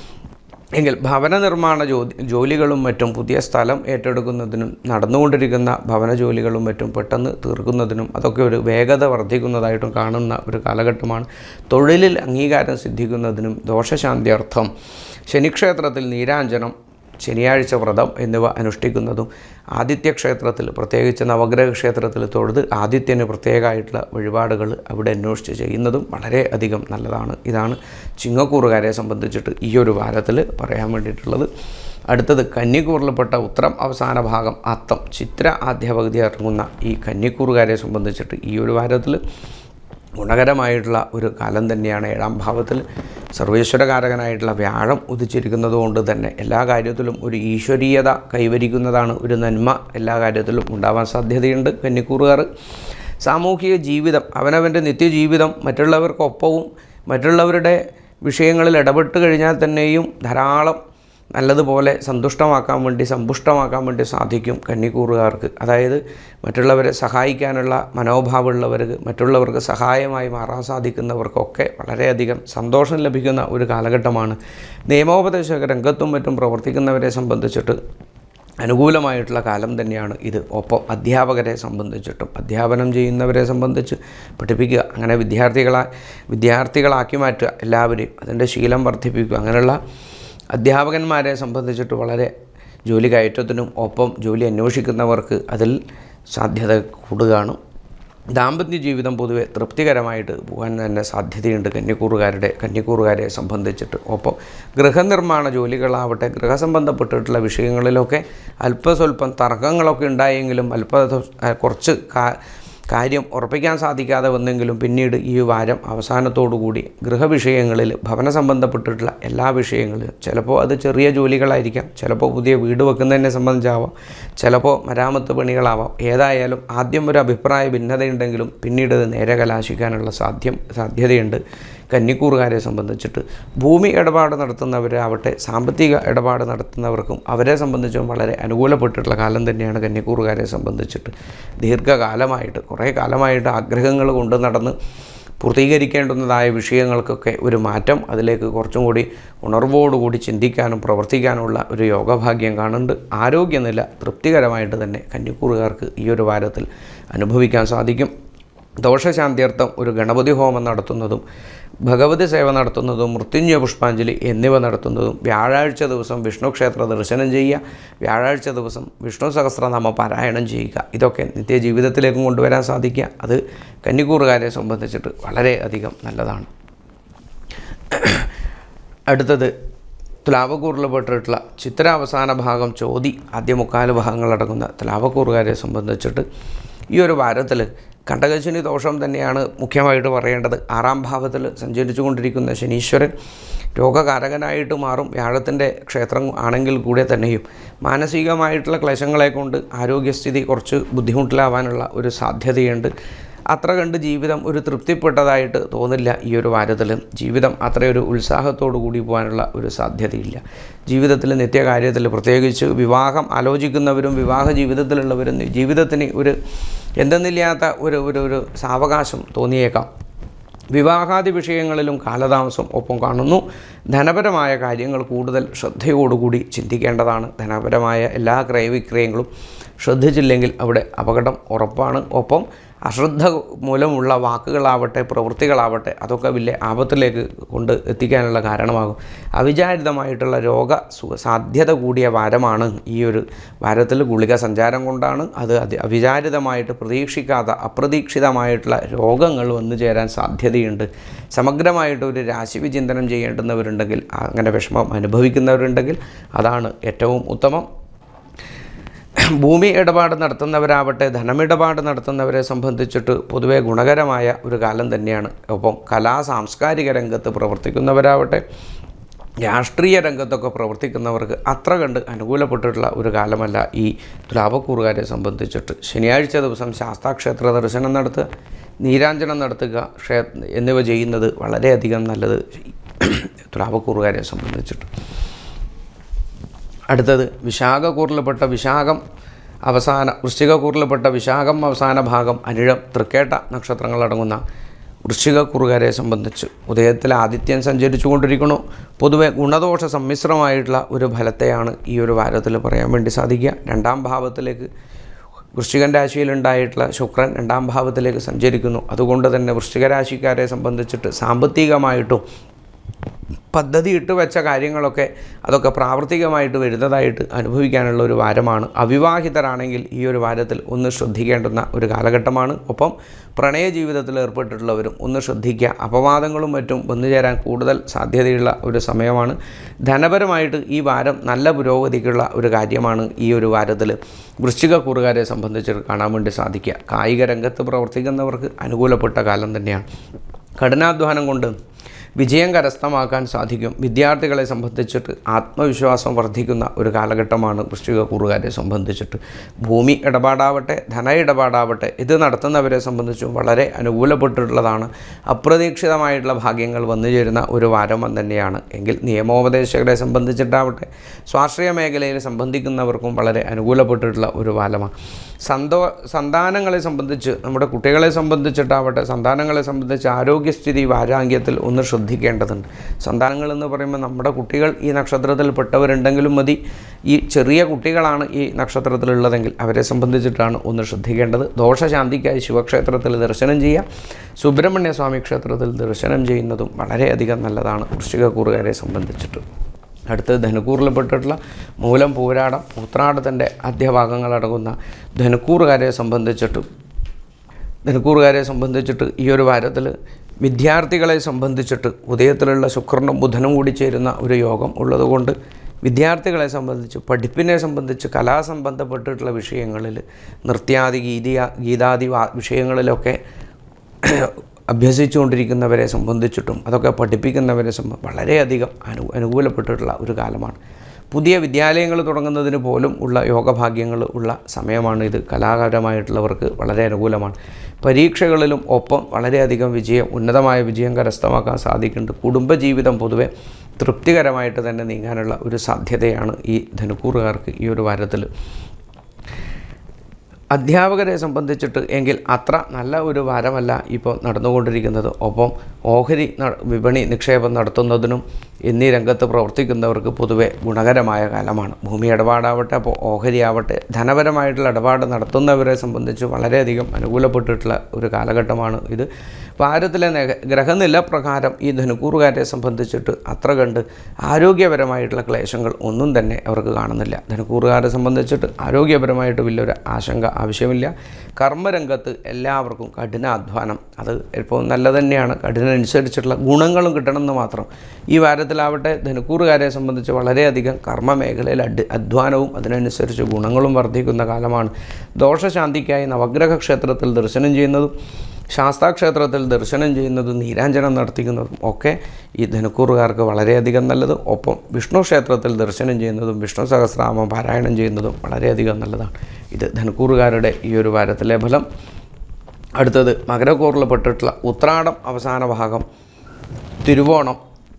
എങ്കിൽ ഭവന നിർമ്മാണ ജോലി ജോലികളും മറ്റും പുതിയ സ്ഥലം ഏറ്റെടുക്കുന്നതിനും നടന്നുകൊണ്ടിരിക്കുന്ന ഭവന ജോലികളും മറ്റും പെട്ടെന്ന് തീർക്കുന്നതിനും അതൊക്കെ ഒരു വേഗത വർദ്ധിക്കുന്നതായിട്ടും കാണുന്ന ഒരു കാലഘട്ടമാണ്. തൊഴിലിൽ അംഗീകാരം സിദ്ധിക്കുന്നതിനും ദോഷശാന്തിയർത്ഥം ശനിക്ഷേത്രത്തിൽ നീരാഞ്ജനം, ശനിയാഴ്ച വ്രതം എന്നിവ അനുഷ്ഠിക്കുന്നതും ആദിത്യക്ഷേത്രത്തിൽ പ്രത്യേകിച്ച് നവഗ്രഹ ക്ഷേത്രത്തിൽ തൊഴുത് ആദിത്യന് പ്രത്യേകമായിട്ടുള്ള വഴിപാടുകൾ അവിടെ അന്വേഷിച്ച് ചെയ്യുന്നതും വളരെ അധികം നല്ലതാണ്. ഇതാണ് ചിങ്ങക്കൂറുകാരെ സംബന്ധിച്ചിട്ട് ഈ ഒരു വാരത്തിൽ പറയാൻ വേണ്ടിയിട്ടുള്ളത്. അടുത്തത് കന്നിക്കൂറിൽപ്പെട്ട ഉത്തരം അവസാന ഭാഗം അത്തം ചിത്ര ആദ്യ പകുതി ഇറങ്ങുന്ന ഈ കന്നിക്കൂറുകാരെ സംബന്ധിച്ചിട്ട് ഈ ഒരു വാരത്തിൽ ഗുണകരമായിട്ടുള്ള ഒരു കാലം തന്നെയാണ്. ഏഴാം ഭാവത്തിൽ സർവേശ്വരകാരകനായിട്ടുള്ള വ്യാഴം ഉദിച്ചിരിക്കുന്നത് കൊണ്ട് തന്നെ എല്ലാ കാര്യത്തിലും ഒരു ഈശ്വരീയത കൈവരിക്കുന്നതാണ്, ഒരു നന്മ എല്ലാ കാര്യത്തിലും ഉണ്ടാവാൻ സാധ്യതയുണ്ട്. കന്നിക്കൂറുകാർ സാമൂഹിക ജീവിതം, അവനവൻ്റെ നിത്യജീവിതം മറ്റുള്ളവർക്കൊപ്പവും മറ്റുള്ളവരുടെ വിഷയങ്ങളിൽ ഇടപെട്ട് കഴിഞ്ഞാൽ തന്നെയും ധാരാളം നല്ലതുപോലെ സന്തുഷ്ടമാക്കാൻ വേണ്ടി സമ്പുഷ്ടമാക്കാൻ വേണ്ടി സാധിക്കും കന്നിക്കൂറുകാർക്ക്. അതായത് മറ്റുള്ളവരെ സഹായിക്കാനുള്ള മനോഭാവമുള്ളവർക്ക്, മറ്റുള്ളവർക്ക് സഹായമായി മാറാൻ സാധിക്കുന്നവർക്കൊക്കെ വളരെയധികം സന്തോഷം ലഭിക്കുന്ന ഒരു കാലഘട്ടമാണ്. നിയമോപദേശക രംഗത്തും മറ്റും പ്രവർത്തിക്കുന്നവരെ സംബന്ധിച്ചിട്ട് അനുകൂലമായിട്ടുള്ള കാലം തന്നെയാണ് ഇത്. ഒപ്പം അധ്യാപകരെ സംബന്ധിച്ചിട്ടും അധ്യാപനം ചെയ്യുന്നവരെ സംബന്ധിച്ച് പഠിപ്പിക്കുക, അങ്ങനെ വിദ്യാർത്ഥികളെ വിദ്യാർത്ഥികളാക്കി മാറ്റുക, എല്ലാവരെയും അതിൻ്റെ ശീലം വർദ്ധിപ്പിക്കുക. അങ്ങനെയുള്ള അധ്യാപകന്മാരെ സംബന്ധിച്ചിട്ട് വളരെ ജോലി കയറ്റത്തിനും ഒപ്പം ജോലി അന്വേഷിക്കുന്നവർക്ക് അതിൽ സാധ്യത കൂടുകയാണ്. ദാമ്പത്യ ജീവിതം പൊതുവെ തൃപ്തികരമായിട്ട് പോകാൻ തന്നെ സാധ്യതയുണ്ട് കന്നിക്കൂറുകാരുടെ കന്നിക്കൂറുകാരെ സംബന്ധിച്ചിട്ട്. ഒപ്പം ഗൃഹനിർമ്മാണ ജോലികളാവട്ടെ ഗൃഹസംബന്ധപ്പെട്ടിട്ടുള്ള വിഷയങ്ങളിലൊക്കെ അല്പസ്വല്പം തർക്കങ്ങളൊക്കെ ഉണ്ടായെങ്കിലും അല്പ കുറച്ച് കാര്യം ഉറപ്പിക്കാൻ സാധിക്കാതെ വന്നെങ്കിലും പിന്നീട് ഈ വാരം അവസാനത്തോടുകൂടി ഗൃഹവിഷയങ്ങളിൽ ഭവന സംബന്ധപ്പെട്ടിട്ടുള്ള എല്ലാ വിഷയങ്ങളിലും ചിലപ്പോൾ അത് ചെറിയ ജോലികളായിരിക്കാം, ചിലപ്പോൾ പുതിയ വീട് വെക്കുന്നതിനെ സംബന്ധിച്ചാവാം, ചിലപ്പോൾ മരാമത്ത് പണികളാവാം. ഏതായാലും ആദ്യം ഒരു അഭിപ്രായ ഭിന്നതയുണ്ടെങ്കിലും പിന്നീട് അത് നേരെ കലാശിക്കാനുള്ള സാധ്യം സാധ്യതയുണ്ട് കന്നിക്കൂറുകാരെ സംബന്ധിച്ചിട്ട്. ഭൂമി ഇടപാട് നടത്തുന്നവരാവട്ടെ സാമ്പത്തിക ഇടപാട് നടത്തുന്നവർക്കും അവരെ സംബന്ധിച്ചും വളരെ അനുകൂലപ്പെട്ടിട്ടുള്ള കാലം തന്നെയാണ് കന്നിക്കൂറുകാരെ സംബന്ധിച്ചിട്ട്. ദീർഘകാലമായിട്ട് കുറേ കാലമായിട്ട് ആഗ്രഹങ്ങൾ കൊണ്ട് നടന്ന് പൂർത്തീകരിക്കേണ്ടുന്നതായ വിഷയങ്ങൾക്കൊക്കെ ഒരു മാറ്റം, അതിലേക്ക് കുറച്ചും കൂടി ഉണർവോടുകൂടി ചിന്തിക്കാനും പ്രവർത്തിക്കാനുമുള്ള ഒരു യോഗഭാഗ്യം കാണുന്നുണ്ട്. ആരോഗ്യനില തൃപ്തികരമായിട്ട് തന്നെ കന്നിക്കൂറുകാർക്ക് ഈ ഒരു വാരത്തിൽ അനുഭവിക്കാൻ സാധിക്കും. ദോഷശാന്തിയർത്ഥം ഒരു ഗണപതി ഹോമം നടത്തുന്നതും ഭഗവതി സേവ നടത്തുന്നതും മൃത്യുഞ്ജയ പുഷ്പാഞ്ജലി എന്നിവ നടത്തുന്നതും വ്യാഴാഴ്ച ദിവസം വിഷ്ണു ക്ഷേത്ര ദർശനം ചെയ്യുക, വ്യാഴാഴ്ച ദിവസം വിഷ്ണു സഹസ്രനാമ പാരായണം ചെയ്യുക, ഇതൊക്കെ നിത്യജീവിതത്തിലേക്കും കൊണ്ടുവരാൻ സാധിക്കുക. അത് കന്നിക്കൂറുകാരെ സംബന്ധിച്ചിട്ട് വളരെ അധികം നല്ലതാണ്. അടുത്തത് തുലാവക്കൂറിൽപ്പെട്ടിട്ടുള്ള ചിത്ര അവസാന ഭാഗം ചോതി ആദ്യ മുക്കാല് ഭാഗങ്ങളടങ്ങുന്ന തുലാവക്കൂറുകാരെ സംബന്ധിച്ചിട്ട് ഈ ഒരു വാരത്തിൽ കണ്ടകശനി ദോഷം തന്നെയാണ് മുഖ്യമായിട്ട് പറയേണ്ടത്. ആറാം ഭാവത്തിൽ സഞ്ചരിച്ചു കൊണ്ടിരിക്കുന്ന ശനീശ്വരൻ രോഗകാരകനായിട്ട് മാറും. വ്യാഴത്തിൻ്റെ ക്ഷേത്രം ആണെങ്കിൽ കൂടെ തന്നെയും മാനസികമായിട്ടുള്ള ക്ലേശങ്ങളെ കൊണ്ട് ആരോഗ്യസ്ഥിതി കുറച്ച് ബുദ്ധിമുട്ടിലാവാനുള്ള ഒരു സാധ്യതയുണ്ട്. അത്ര കണ്ട് ജീവിതം ഒരു തൃപ്തിപ്പെട്ടതായിട്ട് തോന്നില്ല. ഈ ഒരു വാരത്തിൽ ജീവിതം അത്രയൊരു ഉത്സാഹത്തോടു കൂടി പോകാനുള്ള ഒരു സാധ്യതയില്ല. ജീവിതത്തിൽ നിത്യകാര്യത്തിൽ പ്രത്യേകിച്ച് വിവാഹം ആലോചിക്കുന്നവരും വിവാഹ ജീവിതത്തിലുള്ളവരും ജീവിതത്തിന് ഒരു എന്തെന്നില്ലാത്ത ഒരു ഒരു ഒരു സാവകാശം തോന്നിയേക്കാം. വിവാഹാദി വിഷയങ്ങളിലും കാലതാമസം ഒപ്പം കാണുന്നു. ധനപരമായ കാര്യങ്ങൾ കൂടുതൽ ശ്രദ്ധയോടുകൂടി ചിന്തിക്കേണ്ടതാണ്. ധനപരമായ എല്ലാ ക്രയവിക്രയങ്ങളും ശ്രദ്ധിച്ചില്ലെങ്കിൽ അവിടെ അപകടം ഉറപ്പാണ്. ഒപ്പം അശ്രദ്ധ മൂലമുള്ള വാക്കുകളാവട്ടെ പ്രവൃത്തികളാവട്ടെ അതൊക്കെ വലിയ ആപത്തിലേക്ക് കൊണ്ട് എത്തിക്കാനുള്ള കാരണമാകും. അവിചാരിതമായിട്ടുള്ള രോഗ സാധ്യത കൂടിയ വാരമാണ് ഈ ഒരു വാരത്തിൽ. ഗുളിക സഞ്ചാരം കൊണ്ടാണ് അത് അവിചാരിതമായിട്ട് പ്രതീക്ഷിക്കാത്ത അപ്രതീക്ഷിതമായിട്ടുള്ള രോഗങ്ങൾ വന്നു ചേരാൻ സാധ്യതയുണ്ട്. സമഗ്രമായിട്ട് ഒരു രാശി വിചിന്തനം ചെയ്യേണ്ടുന്നവരുണ്ടെങ്കിൽ, അങ്ങനെ വിഷമം അനുഭവിക്കുന്നവരുണ്ടെങ്കിൽ അതാണ് ഏറ്റവും ഉത്തമം. ഭൂമി ഇടപാട് നടത്തുന്നവരാവട്ടെ ധനമിടപാട് നടത്തുന്നവരെ സംബന്ധിച്ചിട്ട് പൊതുവെ ഗുണകരമായ ഒരു കാലം തന്നെയാണ്. ഒപ്പം കലാ സാംസ്കാരിക രംഗത്ത് പ്രവർത്തിക്കുന്നവരാവട്ടെ രാഷ്ട്രീയ രംഗത്തൊക്കെ പ്രവർത്തിക്കുന്നവർക്ക് അത്ര കണ്ട് അനുകൂലപ്പെട്ടിട്ടുള്ള ഒരു കാലമല്ല ഈ തുലാവക്കൂറുകാരെ സംബന്ധിച്ചിട്ട്. ശനിയാഴ്ച ദിവസം ശാസ്താക്ഷേത്ര ദർശനം നടത്തുക, നീരാഞ്ജനം നടത്തുക ക്ഷേ എന്നിവ ചെയ്യുന്നത് വളരെയധികം നല്ലത് തുലാവക്കൂറുകാരെ സംബന്ധിച്ചിട്ട്. അടുത്തത് വിശാഖക്കൂറിൽപ്പെട്ട വിശാഖം അവസാന വൃശ്ചികക്കൂറിൽപ്പെട്ട വിശാഖം അവസാന ഭാഗം അനിഴം തൃക്കേട്ട നക്ഷത്രങ്ങളടങ്ങുന്ന വൃശ്ചികക്കൂറുകാരെ സംബന്ധിച്ച് ഉദയത്തിൽ ആദിത്യൻ സഞ്ചരിച്ചു കൊണ്ടിരിക്കുന്നു. പൊതുവെ ഗുണദോഷ സമ്മിശ്രമായിട്ടുള്ള ഒരു ഫലത്തെയാണ് ഈ ഒരു വാരത്തിൽ പറയാൻ വേണ്ടി സാധിക്കുക. രണ്ടാം ഭാവത്തിലേക്ക് വൃശ്ചികൻ രാശിയിലുണ്ടായിട്ടുള്ള ശുക്രൻ രണ്ടാം ഭാവത്തിലേക്ക് സഞ്ചരിക്കുന്നു. അതുകൊണ്ട് തന്നെ വൃശ്ചിക രാശിക്കാരെ സംബന്ധിച്ചിട്ട് സാമ്പത്തികമായിട്ടും പദ്ധതി ഇട്ട് വെച്ച കാര്യങ്ങളൊക്കെ അതൊക്കെ പ്രാവർത്തികമായിട്ട് വരുന്നതായിട്ട് അനുഭവിക്കാനുള്ള ഒരു വാരമാണ്. അവിവാഹിതരാണെങ്കിൽ ഈ ഒരു വാരത്തിൽ ഒന്ന് ശ്രദ്ധിക്കേണ്ടുന്ന ഒരു കാലഘട്ടമാണ്. ഒപ്പം പ്രണയ ജീവിതത്തിൽ ഏർപ്പെട്ടിട്ടുള്ളവരും ഒന്ന് ശ്രദ്ധിക്കുക. അപവാദങ്ങളും മറ്റും വന്നു ചേരാൻ കൂടുതൽ സാധ്യതയുള്ള ഒരു സമയമാണ്. ധനപരമായിട്ട് ഈ വാരം നല്ല പുരോഗതിക്കുള്ള ഒരു കാര്യമാണ് ഈ ഒരു വാരത്തിൽ വൃശ്ചികക്കൂറുകാരെ സംബന്ധിച്ച് കാണാൻ വേണ്ടി സാധിക്കുക. കായിക രംഗത്ത് പ്രവർത്തിക്കുന്നവർക്ക് അനുകൂലപ്പെട്ട കാലം തന്നെയാണ്. കഠിനാധ്വാനം കൊണ്ട് വിജയം കരസ്ഥമാക്കാൻ സാധിക്കും. വിദ്യാർത്ഥികളെ സംബന്ധിച്ചിട്ട് ആത്മവിശ്വാസം വർദ്ധിക്കുന്ന ഒരു കാലഘട്ടമാണ് വൃശ്ചികക്കൂറുകാരെ സംബന്ധിച്ചിട്ട്. ഭൂമി ഇടപാടാവട്ടെ ധന ഇടപാടാവട്ടെ ഇത് നടത്തുന്നവരെ സംബന്ധിച്ചും വളരെ അനുകൂലപ്പെട്ടിട്ടുള്ളതാണ്. അപ്രതീക്ഷിതമായിട്ടുള്ള ഭാഗ്യങ്ങൾ വന്നു ചേരുന്ന ഒരു വാരം തന്നെയാണ്. എങ്കിൽ നിയമോപദേശകരെ സംബന്ധിച്ചിട്ടാവട്ടെ സ്വാശ്രയ മേഖലയിൽ സംബന്ധിക്കുന്നവർക്കും വളരെ അനുകൂലപ്പെട്ടിട്ടുള്ള ഒരു കാലമാണ്. സന്തോ സന്താനങ്ങളെ സംബന്ധിച്ച് നമ്മുടെ കുട്ടികളെ സംബന്ധിച്ചിട്ടാവട്ടെ സന്താനങ്ങളെ സംബന്ധിച്ച് ആരോഗ്യസ്ഥിതി വാരാന്ത്യത്തിൽ ഒന്ന് ശ്രദ്ധിക്കേണ്ടതുണ്ട്. സന്താനങ്ങൾ എന്ന് പറയുമ്പോൾ നമ്മുടെ കുട്ടികൾ ഈ നക്ഷത്രത്തിൽ പെട്ടവരുണ്ടെങ്കിലും മതി. ഈ ചെറിയ കുട്ടികളാണ് ഈ നക്ഷത്രത്തിലുള്ളതെങ്കിൽ അവരെ സംബന്ധിച്ചിട്ടാണ് ഒന്ന് ശ്രദ്ധിക്കേണ്ടത്. ദോഷശാന്തിക്കായി ശിവക്ഷേത്രത്തിൽ ദർശനം ചെയ്യുക, സുബ്രഹ്മണ്യ സ്വാമി ക്ഷേത്രത്തിൽ ദർശനം ചെയ്യുന്നതും വളരെയധികം നല്ലതാണ് വൃശ്ചികക്കൂറുകാരെ സംബന്ധിച്ചിട്ട്. അടുത്ത് ധനുക്കൂറിൽപ്പെട്ടിട്ടുള്ള മൂലം പൂരാടം ഉത്രാടത്തിൻ്റെ ആദ്യഭാഗങ്ങളടങ്ങുന്ന ധനുക്കൂറുകാരെ സംബന്ധിച്ചിട്ട് ധനുക്കൂറുകാരെ സംബന്ധിച്ചിട്ട് ഈ ഒരു വാരത്തിൽ വിദ്യാർത്ഥികളെ സംബന്ധിച്ചിട്ട് ഉദയത്തിലുള്ള ശുക്രനും ബുധനും കൂടി ചേരുന്ന ഒരു യോഗം ഉള്ളതുകൊണ്ട് വിദ്യാർത്ഥികളെ സംബന്ധിച്ച് പഠിപ്പിനെ സംബന്ധിച്ച് കലാസംബന്ധപ്പെട്ടിട്ടുള്ള വിഷയങ്ങളിൽ നൃത്യാദി ഗീതിയ ഗീതാദി വിഷയങ്ങളിലൊക്കെ അഭ്യസിച്ചുകൊണ്ടിരിക്കുന്നവരെ സംബന്ധിച്ചിട്ടും അതൊക്കെ പഠിപ്പിക്കുന്നവരെ സംബന്ധം വളരെയധികം അനു അനുകൂലപ്പെട്ടിട്ടുള്ള ഒരു കാലമാണ്. പുതിയ വിദ്യാലയങ്ങൾ തുടങ്ങുന്നതിന് പോലും ഉള്ള യോഗഭാഗ്യങ്ങൾ ഉള്ള സമയമാണ് ഇത്. കലാകാരമായിട്ടുള്ളവർക്ക് വളരെ അനുകൂലമാണ്. പരീക്ഷകളിലും ഒപ്പം വളരെയധികം വിജയം ഉന്നതമായ വിജയം കരസ്ഥമാക്കാൻ സാധിക്കുന്നുണ്ട്. കുടുംബജീവിതം പൊതുവെ തൃപ്തികരമായിട്ട് തന്നെ നീങ്ങാനുള്ള ഒരു സാധ്യതയാണ് ഈ ധനുക്കൂറുകാർക്ക് ഈ ഒരു വാരത്തിൽ. അധ്യാപകരെ സംബന്ധിച്ചിട്ട് എങ്കിൽ അത്ര നല്ല ഒരു വാരമല്ല ഇപ്പോൾ നടന്നുകൊണ്ടിരിക്കുന്നത്. ഒപ്പം ഓഹരി വിപണി നിക്ഷേപം നടത്തുന്നതിനും എന്നീ രംഗത്ത് പ്രവർത്തിക്കുന്നവർക്ക് പൊതുവെ ഗുണകരമായ കാലമാണ്. ഭൂമി ഇടപാടാവട്ടെ അപ്പോൾ ഓഹരി ആവട്ടെ ധനപരമായിട്ടുള്ള ഇടപാട് നടത്തുന്നവരെ സംബന്ധിച്ച് വളരെയധികം അനുകൂലപ്പെട്ടിട്ടുള്ള ഒരു കാലഘട്ടമാണ് ഇത്. വാരത്തിലെ ഗ്രഹനില പ്രകാരം ഈ ധനുക്കൂറുകാരെ സംബന്ധിച്ചിട്ട് അത്ര കണ്ട് ആരോഗ്യപരമായിട്ടുള്ള ക്ലേശങ്ങൾ ഒന്നും തന്നെ അവർക്ക് കാണുന്നില്ല. ധനുക്കൂറുകാരെ സംബന്ധിച്ചിട്ട് ആരോഗ്യപരമായിട്ട് വലിയൊരു ആശങ്ക ആവശ്യമില്ല. കർമ്മരംഗത്ത് എല്ലാവർക്കും കഠിനാധ്വാനം അത് ഇപ്പോൾ നല്ല തന്നെയാണ്. കഠിനനുസരിച്ചിട്ടുള്ള ഗുണങ്ങളും കിട്ടണമെന്ന് മാത്രം. ഈ വാരത്തിലാവട്ടെ ധനുക്കൂറുകാരെ സംബന്ധിച്ച് വളരെയധികം കർമ്മ മേഖലയിൽ അഡ് അധ്വാനവും അതിനനുസരിച്ച് ഗുണങ്ങളും വർദ്ധിക്കുന്ന കാലമാണ്. ദോഷശാന്തിക്കായി നവഗ്രഹ ക്ഷേത്രത്തിൽ ദർശനം ചെയ്യുന്നതും ശാസ്താക്ഷേത്രത്തിൽ ദർശനം ചെയ്യുന്നതും നീരാഞ്ജനം നടത്തിക്കുന്നതും ഒക്കെ ഈ ധനുക്കൂറുകാർക്ക് വളരെയധികം നല്ലത്. ഒപ്പം വിഷ്ണു ക്ഷേത്രത്തിൽ ദർശനം ചെയ്യുന്നതും വിഷ്ണു സഹസ്രനാമം പാരായണം ചെയ്യുന്നതും വളരെയധികം നല്ലതാണ്. ഇത് ധനുക്കൂറുകാരുടെ ഈ ഒരു വാരത്തിലെ ഫലം. അടുത്തത് മകരക്കൂറിൽപ്പെട്ടിട്ടുള്ള ഉത്രാടം അവസാന ഭാഗം തിരുവോണം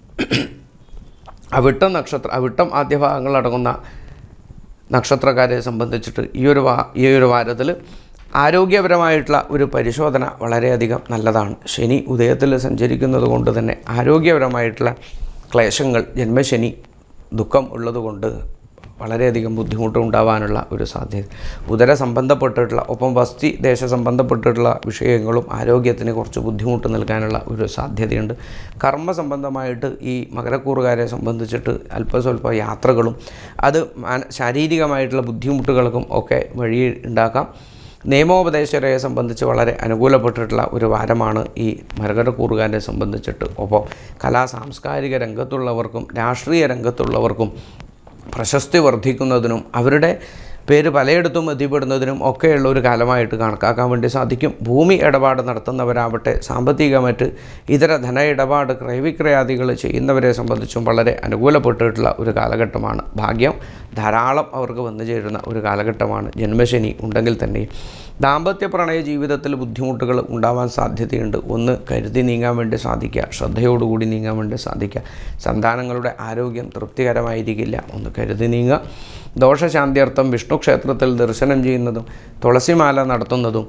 അവിട്ടം നക്ഷത്ര അവിട്ടം ആദ്യ ഭാഗങ്ങളടങ്ങുന്ന നക്ഷത്രക്കാരെ സംബന്ധിച്ചിട്ട് ഈ ഒരു വാ ഈ ഒരു വാരത്തിൽ ആരോഗ്യപരമായിട്ടുള്ള ഒരു പരിശോധന വളരെയധികം നല്ലതാണ്. ശനി ഉദയത്തിൽ സഞ്ചരിക്കുന്നത് കൊണ്ട് തന്നെ ആരോഗ്യപരമായിട്ടുള്ള ക്ലേശങ്ങൾ, ജന്മശനി ദുഃഖം ഉള്ളതുകൊണ്ട് വളരെയധികം ബുദ്ധിമുട്ടുണ്ടാവാനുള്ള ഒരു സാധ്യത. ഉദര സംബന്ധപ്പെട്ടിട്ടുള്ള ഒപ്പം വസ്തി ദേശ സംബന്ധപ്പെട്ടിട്ടുള്ള വിഷയങ്ങളും ആരോഗ്യത്തിന് കുറച്ച് ബുദ്ധിമുട്ട് നൽകാനുള്ള ഒരു സാധ്യതയുണ്ട്. കർമ്മ സംബന്ധമായിട്ട് ഈ മകരക്കൂറുകാരെ സംബന്ധിച്ചിട്ട് അല്പസ്വല്പ യാത്രകളും അത് ശാരീരികമായിട്ടുള്ള ബുദ്ധിമുട്ടുകൾക്കും ഒക്കെ വഴി ഉണ്ടാക്കാം. നിയമോപദേശകരെ സംബന്ധിച്ച് വളരെ അനുകൂലപ്പെട്ടിട്ടുള്ള ഒരു വാരമാണ് ഈ മകരക്കൂറുകാരെ സംബന്ധിച്ചിട്ട്. ഒപ്പം കലാ സാംസ്കാരിക രംഗത്തുള്ളവർക്കും രാഷ്ട്രീയ രംഗത്തുള്ളവർക്കും പ്രശസ്തി വർദ്ധിക്കുന്നതിനും അവരുടെ പേര് പലയിടത്തും എത്തിപ്പെടുന്നതിനും ഒക്കെയുള്ള ഒരു കാലമായിട്ട് കണക്കാക്കാൻ വേണ്ടി സാധിക്കും. ഭൂമി ഇടപാട് നടത്തുന്നവരാവട്ടെ, സാമ്പത്തികമായിട്ട് ഇതര ധന ഇടപാട് ക്രയവിക്രയാദികൾ ചെയ്യുന്നവരെ സംബന്ധിച്ചും വളരെ അനുകൂലപ്പെട്ടിട്ടുള്ള ഒരു കാലഘട്ടമാണ്. ഭാഗ്യം ധാരാളം അവർക്ക് വന്നു ചേരുന്ന ഒരു കാലഘട്ടമാണ്. ജന്മശനി ഉണ്ടെങ്കിൽ തന്നെയും ദാമ്പത്യ പ്രണയ ജീവിതത്തിൽ ബുദ്ധിമുട്ടുകൾ ഉണ്ടാവാൻ സാധ്യതയുണ്ട്. ഒന്ന് കരുതി നീങ്ങാൻ വേണ്ടി സാധിക്കുക, ശ്രദ്ധയോടുകൂടി നീങ്ങാൻ വേണ്ടി സാധിക്കുക. സന്താനങ്ങളുടെ ആരോഗ്യം തൃപ്തികരമായിരിക്കില്ല, ഒന്ന് കരുതി നീങ്ങുക. ദോഷശാന്തിയർത്ഥം വിഷ്ണു ക്ഷേത്രത്തിൽ ദർശനം ചെയ്യുന്നതും തുളസിമാല നടത്തുന്നതും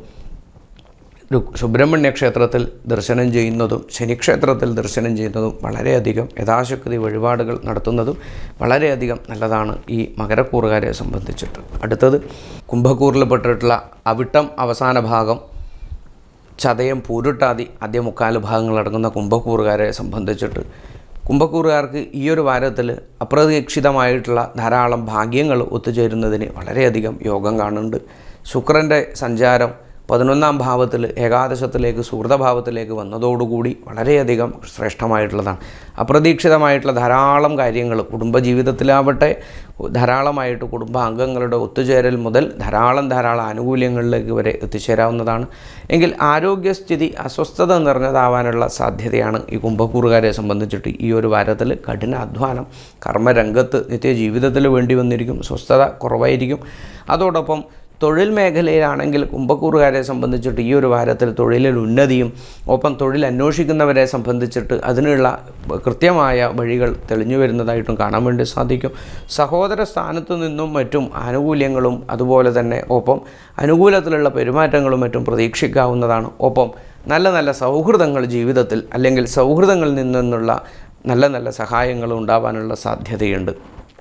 സുബ്രഹ്മണ്യ ക്ഷേത്രത്തിൽ ദർശനം ചെയ്യുന്നതും ശനിക്ഷേത്രത്തിൽ ദർശനം ചെയ്യുന്നതും വളരെയധികം യഥാശക്തി വഴിപാടുകൾ നടത്തുന്നതും വളരെയധികം നല്ലതാണ് ഈ മകരക്കൂറുകാരെ സംബന്ധിച്ചിട്ട്. അടുത്തത് കുംഭക്കൂറിൽപ്പെട്ടിട്ടുള്ള അവിട്ടം അവസാന ഭാഗം, ചതയം, പൂരുട്ടാതി ആദ്യ മുക്കാല് ഭാഗങ്ങളടങ്ങുന്ന കുംഭക്കൂറുകാരെ സംബന്ധിച്ചിട്ട് കുംഭക്കൂറുകാർക്ക് ഈ ഒരു വാരത്തിൽ അപ്രതീക്ഷിതമായിട്ടുള്ള ധാരാളം ഭാഗ്യങ്ങൾ ഒത്തുചേരുന്നതിന് വളരെയധികം യോഗം കാണുന്നുണ്ട്. ശുക്രൻ്റെ സഞ്ചാരം പതിനൊന്നാം ഭാവത്തിൽ ഏകാദശത്തിലേക്ക് സുഹൃതഭാവത്തിലേക്ക് വന്നതോടുകൂടി വളരെയധികം ശ്രേഷ്ഠമായിട്ടുള്ളതാണ്. അപ്രതീക്ഷിതമായിട്ടുള്ള ധാരാളം കാര്യങ്ങൾ കുടുംബജീവിതത്തിലാവട്ടെ ധാരാളമായിട്ട് കുടുംബാംഗങ്ങളുടെ ഒത്തുചേരൽ മുതൽ ധാരാളം ധാരാളം ആനുകൂല്യങ്ങളിലേക്ക് വരെ എത്തിച്ചേരാവുന്നതാണ്. എങ്കിൽ ആരോഗ്യസ്ഥിതി അസ്വസ്ഥത നിറഞ്ഞതാവാനുള്ള സാധ്യതയാണ് ഈ കുംഭക്കൂറുകാരെ സംബന്ധിച്ചിട്ട് ഈ ഒരു വാരത്തിൽ. കഠിന അധ്വാനം കർമ്മരംഗത്ത് നിത്യജീവിതത്തിൽ വേണ്ടി വന്നിരിക്കും, സ്വസ്ഥത കുറവായിരിക്കും. അതോടൊപ്പം തൊഴിൽ മേഖലയിലാണെങ്കിൽ കുംഭക്കൂറുകാരെ സംബന്ധിച്ചിട്ട് ഈ ഒരു വാരത്തിൽ തൊഴിലിൽ ഉന്നതിയും ഒപ്പം തൊഴിൽ അന്വേഷിക്കുന്നവരെ സംബന്ധിച്ചിട്ട് അതിനുള്ള കൃത്യമായ വഴികൾ തെളിഞ്ഞു വരുന്നതായിട്ടും കാണാൻ വേണ്ടി സാധിക്കും. സഹോദര സ്ഥാനത്തു നിന്നും മറ്റും ആനുകൂല്യങ്ങളും അതുപോലെ തന്നെ ഒപ്പം അനുകൂലത്തിലുള്ള പെരുമാറ്റങ്ങളും മറ്റും പ്രതീക്ഷിക്കാവുന്നതാണ്. ഒപ്പം നല്ല നല്ല സൗഹൃദങ്ങൾ ജീവിതത്തിൽ അല്ലെങ്കിൽ സൗഹൃദങ്ങളിൽ നിന്നുള്ള നല്ല നല്ല സഹായങ്ങൾ ഉണ്ടാവാനുള്ള സാധ്യതയുണ്ട്.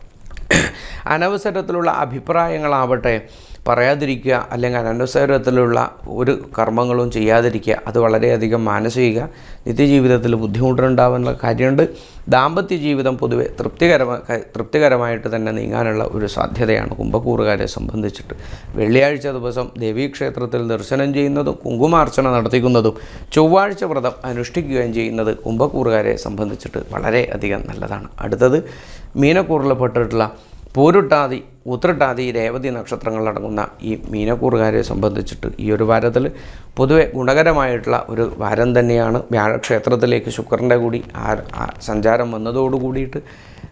അനവസരത്തിലുള്ള അഭിപ്രായങ്ങളാവട്ടെ പറയാതിരിക്കുക, അല്ലെങ്കിൽ അനവസരത്തിലുള്ള ഒരു കർമ്മങ്ങളും ചെയ്യാതിരിക്കുക. അത് വളരെയധികം മാനസിക നിത്യജീവിതത്തിൽ ബുദ്ധിമുട്ടുണ്ടാവാനുള്ള കാര്യമുണ്ട്. ദാമ്പത്യ ജീവിതം പൊതുവെ തൃപ്തികരമായി തൃപ്തികരമായിട്ട് തന്നെ നീങ്ങാനുള്ള ഒരു സാധ്യതയാണ് കുംഭക്കൂറുകാരെ സംബന്ധിച്ചിട്ട്. വെള്ളിയാഴ്ച ദിവസം ദേവീക്ഷേത്രത്തിൽ ദർശനം ചെയ്യുന്നതും കുങ്കുമാർച്ചന നടത്തിക്കുന്നതും ചൊവ്വാഴ്ച വ്രതം അനുഷ്ഠിക്കുകയും ചെയ്യുന്നത് കുംഭക്കൂറുകാരെ സംബന്ധിച്ചിട്ട് വളരെയധികം നല്ലതാണ്. അടുത്തത് മീനക്കൂറിൽപ്പെട്ടിട്ടുള്ള പൂരുട്ടാതി, ഉത്രട്ടാതി, രേവതി നക്ഷത്രങ്ങളടങ്ങുന്ന ഈ മീനക്കൂറുകാരെ സംബന്ധിച്ചിട്ട് ഈ ഒരു വാരത്തിൽ പൊതുവെ ഗുണകരമായിട്ടുള്ള ഒരു വാരം തന്നെയാണ്. വ്യാഴക്ഷേത്രത്തിലേക്ക് ശുക്രൻ്റെ കൂടി ആ സഞ്ചാരം വന്നതോടുകൂടിയിട്ട്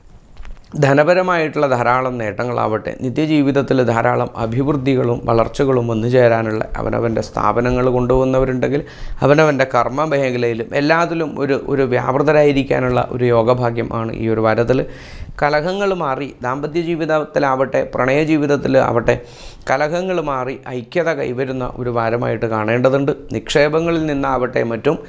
ധനപരമായിട്ടുള്ള ധാരാളം നേട്ടങ്ങളാവട്ടെ, നിത്യജീവിതത്തിൽ ധാരാളം അഭിവൃദ്ധികളും വളർച്ചകളും വന്നു ചേരാനുള്ള അവനവൻ്റെ സ്ഥാപനങ്ങൾ കൊണ്ടുവന്നവരുണ്ടെങ്കിൽ അവനവൻ്റെ കർമ്മ മേഖലയിലും എല്ലാത്തിലും ഒരു ഒരു വ്യാപൃതരായിരിക്കാനുള്ള ഒരു യോഗഭാഗ്യം ആണ് ഈ ഒരു വാരത്തിൽ. കലഹങ്ങൾ മാറി ദാമ്പത്യ ജീവിതത്തിലാവട്ടെ പ്രണയ ജീവിതത്തിലാവട്ടെ കലഹങ്ങൾ മാറി ഐക്യത കൈവരുന്ന ഒരു വാരമായിട്ട് കാണേണ്ടതുണ്ട്. നിക്ഷേപങ്ങളിൽ നിന്നാവട്ടെ മറ്റും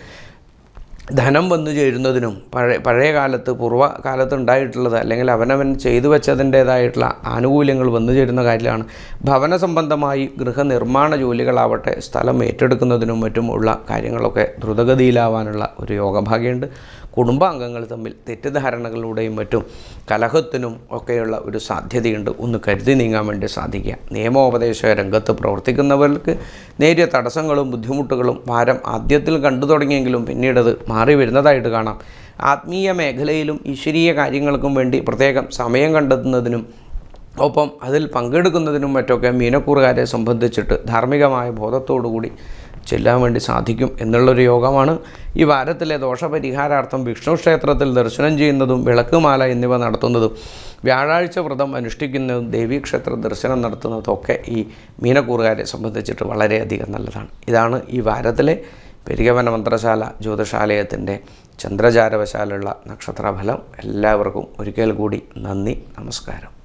ധനം വന്നു ചേരുന്നതിനും പഴയ പഴയ കാലത്ത് പൂർവ്വകാലത്ത് ഉണ്ടായിട്ടുള്ളത് അല്ലെങ്കിൽ അവനവൻ ചെയ്തു വെച്ചതിൻ്റേതായിട്ടുള്ള ആനുകൂല്യങ്ങൾ വന്നു ചേരുന്ന കാര്യമാണ്. ഭവന സംബന്ധമായി ഗൃഹനിർമ്മാണ ജോലികളാവട്ടെ സ്ഥലം ഏറ്റെടുക്കുന്നതിനും മറ്റും ഉള്ള കാര്യങ്ങളൊക്കെ ദ്രുതഗതിയിലാവാനുള്ള ഒരു യോഗഭാഗ്യമുണ്ട്. കുടുംബാംഗങ്ങൾ തമ്മിൽ തെറ്റിദ്ധാരണകളിലൂടെയും മറ്റും കലഹത്തിനും ഒക്കെയുള്ള ഒരു സാധ്യതയുണ്ട്. ഒന്ന് കരുതി നീങ്ങാൻ വേണ്ടി സാധിക്കുക. നിയമോപദേശ രംഗത്ത് പ്രവർത്തിക്കുന്നവർക്ക് നേരിയ തടസ്സങ്ങളും ബുദ്ധിമുട്ടുകളും വാരം ആദ്യത്തിൽ കണ്ടു തുടങ്ങിയെങ്കിലും പിന്നീടത് മാറി വരുന്നതായിട്ട് കാണാം. ആത്മീയ മേഖലയിലും ഈശ്വരീയ കാര്യങ്ങൾക്കും വേണ്ടി പ്രത്യേകം സമയം കണ്ടെത്തുന്നതിനും ഒപ്പം അതിൽ പങ്കെടുക്കുന്നതിനും മറ്റൊക്കെ മീനക്കൂറുകാരെ സംബന്ധിച്ചിട്ട് ധാർമ്മികമായ ബോധത്തോടുകൂടി ചെല്ലാൻ വേണ്ടി സാധിക്കും എന്നുള്ളൊരു യോഗമാണ്. ഈ വാരത്തിലെ ദോഷപരിഹാരാർത്ഥം വിഷ്ണു ക്ഷേത്രത്തിൽ ദർശനം ചെയ്യുന്നതും വിളക്കുമാല എന്നിവ നടത്തുന്നതും വ്യാഴാഴ്ച വ്രതം അനുഷ്ഠിക്കുന്നതും ദേവീക്ഷേത്ര ദർശനം നടത്തുന്നതും ഒക്കെ ഈ മീനക്കൂറുകാരെ സംബന്ധിച്ചിട്ട് വളരെയധികം നല്ലതാണ്. ഇതാണ് ഈ വാരത്തിലെ പെരികമന മന്ത്രശാല ജ്യോതിഷാലയത്തിൻ്റെ ചന്ദ്രചാരവശാലുള്ള നക്ഷത്രഫലം. എല്ലാവർക്കും ഒരിക്കൽ കൂടി നന്ദി, നമസ്കാരം.